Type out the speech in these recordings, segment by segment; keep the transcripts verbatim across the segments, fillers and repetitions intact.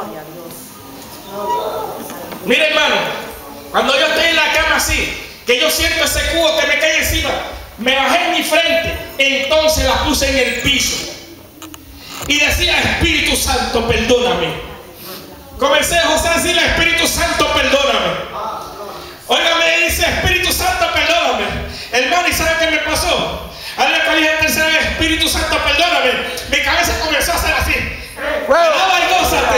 Mire, hermano, cuando yo estoy en la cama así, que yo siento ese cubo que me cae encima, me bajé en mi frente, entonces la puse en el piso y decía: Espíritu Santo, perdóname. Comencé a José a decirle: Espíritu Santo, perdóname. Oiga, me dice: Espíritu Santo, perdóname. Hermano, ¿y sabe qué me pasó? Ahora que dije tercera vez: Espíritu Santo, perdóname, mi cabeza comenzó a hacer así. Alaba y gózate.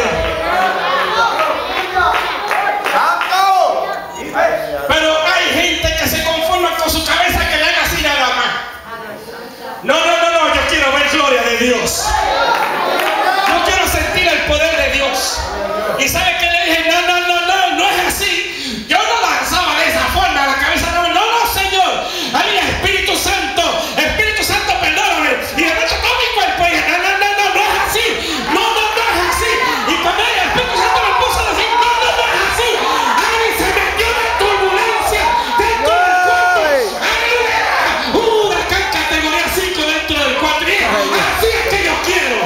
Pero hay gente que se conforma con su cabeza que le haga así nada más. No, no, no, no, yo quiero ver gloria de Dios. Yo quiero sentir el poder de Dios. ¿Y sabe qué le dije? No, no, no, no, no es así. Yo no lanzaba de esa forma la cabeza. No, no, no, Señor. Ahí, Espíritu Santo, Espíritu Santo, perdóname. Y de repente todo mi cuerpo. Y dije: no, no, no, no, no es así. No, no, no es así. Y cuando el Espíritu Santo me puso a decir: no, no, no es así. Ahí se metió una turbulencia dentro del cuarto. Aleluya. Uh, una categoría cinco dentro del cuarto. Y dije: así es que yo quiero.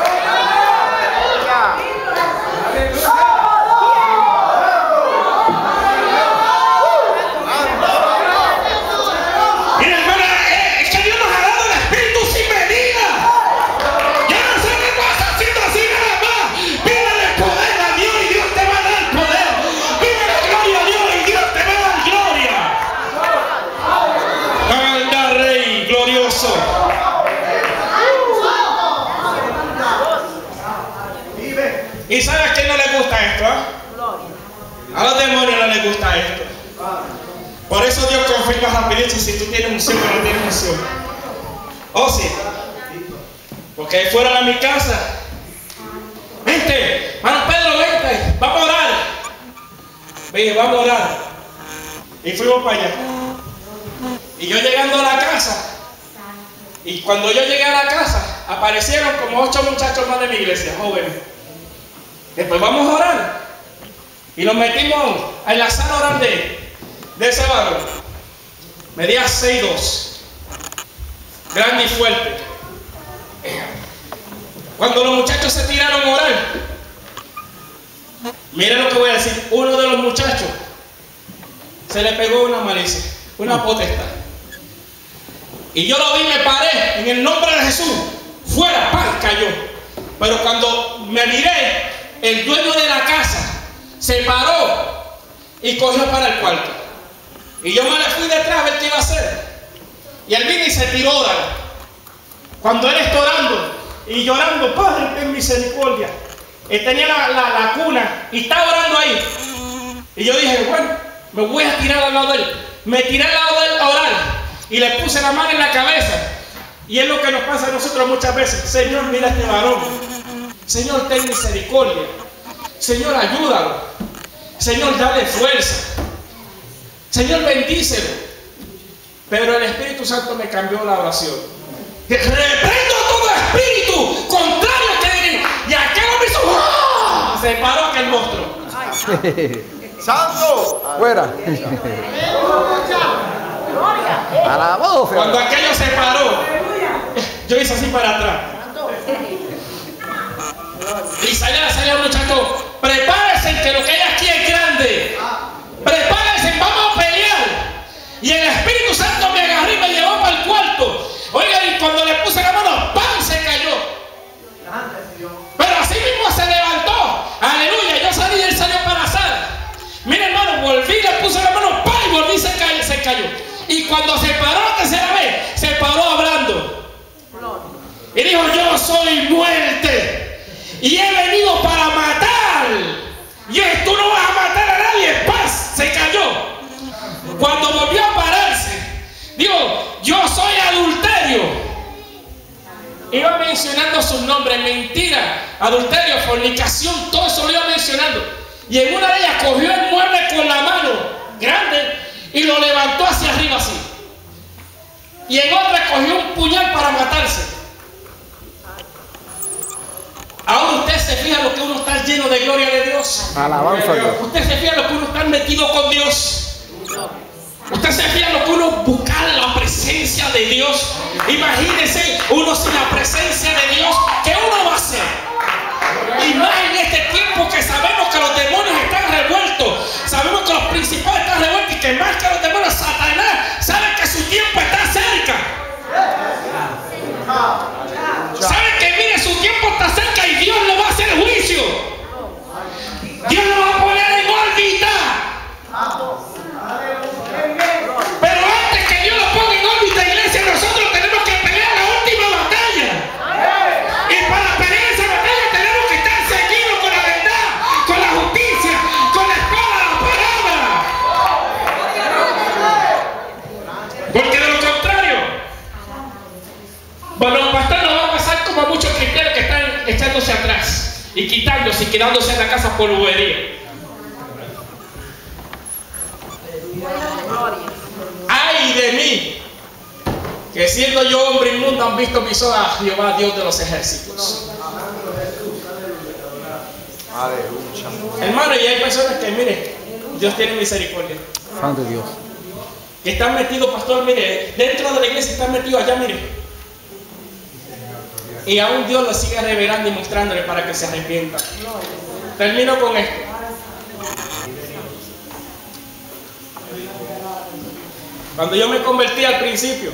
¿Y sabe a quién no le gusta esto? ¿eh? A los demonios no les gusta esto. Por eso Dios confirma rapidito si tú tienes unción o no tienes unción. Oh, sí. Porque fueron a mi casa. Vente, hermano Pedro, vente, vamos a orar. Dije: vamos a orar. Y fuimos para allá. Y yo llegando a la casa, y cuando yo llegué a la casa, aparecieron como ocho muchachos más de mi iglesia, jóvenes. Después vamos a orar. Y nos metimos en la sala oral de, de ese varón. Medía seis dos. Grande y fuerte. Cuando los muchachos se tiraron a orar, miren lo que voy a decir. Uno de los muchachos se le pegó una malicia, una potestad. Y yo lo vi, me paré en el nombre de Jesús. Fuera, ¡pam!, cayó. Pero cuando me miré, el dueño de la casa se paró y cogió para el cuarto. Y yo me le fui detrás a ver qué iba a hacer. Y él vino y se tiró a orar. Cuando él está orando y llorando: Padre, ten misericordia. Él tenía la, la, la cuna y estaba orando ahí. Y yo dije: bueno, me voy a tirar al lado de él. Me tiré al lado de él a orar y le puse la mano en la cabeza. Y es lo que nos pasa a nosotros muchas veces: Señor, mira a este varón. Señor, ten misericordia. Señor, ayúdalo. Señor, dale fuerza. Señor, bendícelo. Pero el Espíritu Santo me cambió la oración. Reprendo todo espíritu contrario que viene. Y aquel hombre hizo, ¡oh!, se paró aquel monstruo. ¡Santo! ¡Fuera! ¡A la voz! Cuando aquello se paró, yo hice así para atrás. Y salió, salió el muchacho: prepárense, que lo que hay aquí es grande. Prepárense, vamos a pelear. Y el Espíritu Santo me agarró y me llevó para el cuarto. Oigan, y cuando le puse la mano, ¡pam!, se cayó. Pero así mismo se levantó. Aleluya, yo salí y él salió para la sala. Mira, hermano, volví, le puse la mano, ¡pam!, y volví y se cayó, se cayó. Y cuando se paró la tercera vez, se paró hablando. Y dijo: yo soy muerte. Y he venido para matar. Y tú no vas a matar a nadie. ¡Paz! Se cayó. Cuando volvió a pararse, dijo: yo soy adulterio. Iba mencionando sus nombres: mentira, adulterio, fornicación, todo eso lo iba mencionando. Y en una de ellas cogió el mueble con la mano grande y lo levantó hacia arriba así. Y en otra cogió un puñal para matarse. Ahora usted se fija lo que uno está lleno de gloria de Dios. Alabanza a Dios. Usted se fija lo que uno está metido con Dios. Usted se fija lo que uno busca la presencia de Dios. Imagínese uno sin la presencia de Dios, ¿qué uno va a hacer? Y más en este tiempo que porque sabemos que los demonios están revueltos, sabemos que los principales están revueltos y que más que los demonios, Satanás sabe que su tiempo está cerca. Sabe que mire, su tiempo está cerca y Dios le va a hacer juicio. Dios lo va a poner en órbita. Pero antes que Dios lo ponga en órbita, iglesia, nosotros tenemos que pelear la última batalla. Y para pelear esa batalla tenemos que estar seguidos con la verdad, con la justicia, con la espada, la palabra. Porque de lo contrario, bueno, pastor, nos va a pasar como a muchos cristianos que están echándose atrás y quitándose y quedándose en la casa por bobería. Ay de mí, que siendo yo hombre inmundo han visto mis ojos a Jehová, Dios de los ejércitos. Aleluya. Hermano, y hay personas que, mire, Dios tiene misericordia. Santo Dios. Que están metidos, pastor, mire, dentro de la iglesia están metidos allá, mire. Y aún Dios los sigue revelando y mostrándole para que se arrepientan. Termino con esto. Cuando yo me convertí al principio,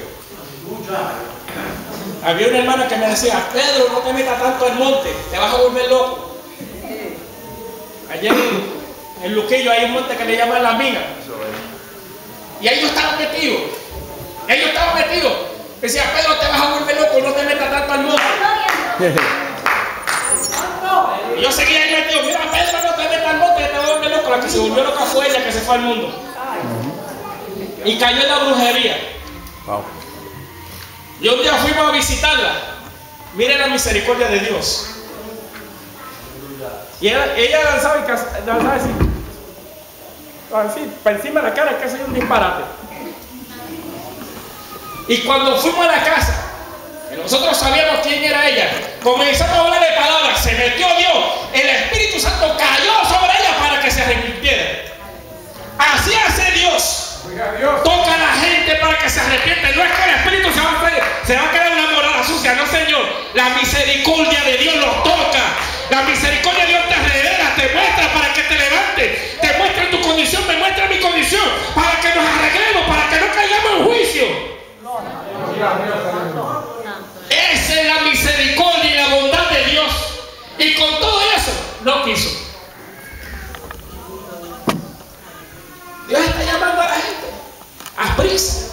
había una hermana que me decía: Pedro, no te metas tanto al monte, te vas a volver loco. Allá en, en Luquillo hay un monte que le llaman La Mina. Y ellos estaban metidos. Ellos estaban metidos. Decía: Pedro, te vas a volver loco, no te metas tanto al monte. Y yo seguía ahí metido: mira, Pedro, no te metas al monte, te vas a volver loco. La que se volvió loca fue ella, que se fue al mundo. Y cayó en la brujería. Wow. Y un día fuimos a visitarla. Miren la misericordia de Dios. Y ella, ella lanzaba, y lanzaba así, así, por encima de la cara, que hacía un disparate. Y cuando fuimos a la casa, que nosotros sabíamos quién era ella, comenzamos a hablar de palabras, se metió Dios, el Espíritu Santo cayó sobre ella para que se arrepintiera. Así hace Dios. Toca a la gente para que se arrepiente. No es que el Espíritu se va a hacer, se va a quedar una morada sucia, no, señor. La misericordia de Dios los toca. La misericordia de Dios te revela, te muestra para que te levantes, te muestra tu condición, me muestra mi condición, para que nos arreglemos, para que no caigamos en juicio. Esa es la misericordia y la bondad de Dios. Y con todo eso, no quiso. Dios está llamando a la gente a prisa.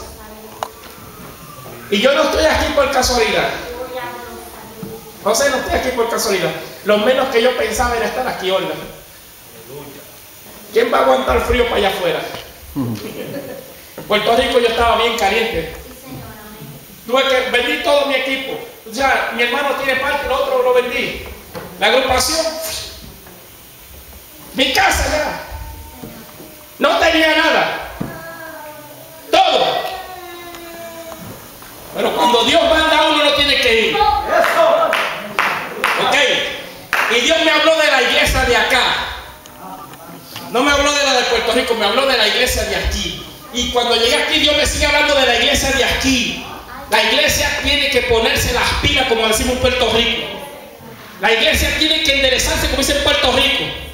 Y yo no estoy aquí por casualidad. No sé, no estoy aquí por casualidad. Lo menos que yo pensaba era estar aquí hoy. ¿Quién va a aguantar frío para allá afuera? En Puerto Rico yo estaba bien caliente. Tuve que vendí todo mi equipo. O sea, mi hermano tiene parte, el otro lo vendí. La agrupación, mi casa ya. No tenía nada. Todo. Pero cuando Dios manda a uno, no tiene que ir. Ok. Y Dios me habló de la iglesia de acá. No me habló de la de Puerto Rico, me habló de la iglesia de aquí. Y cuando llegué aquí, Dios me sigue hablando de la iglesia de aquí. La iglesia tiene que ponerse las pilas, como decimos en Puerto Rico. La iglesia tiene que enderezarse, como dice en Puerto Rico.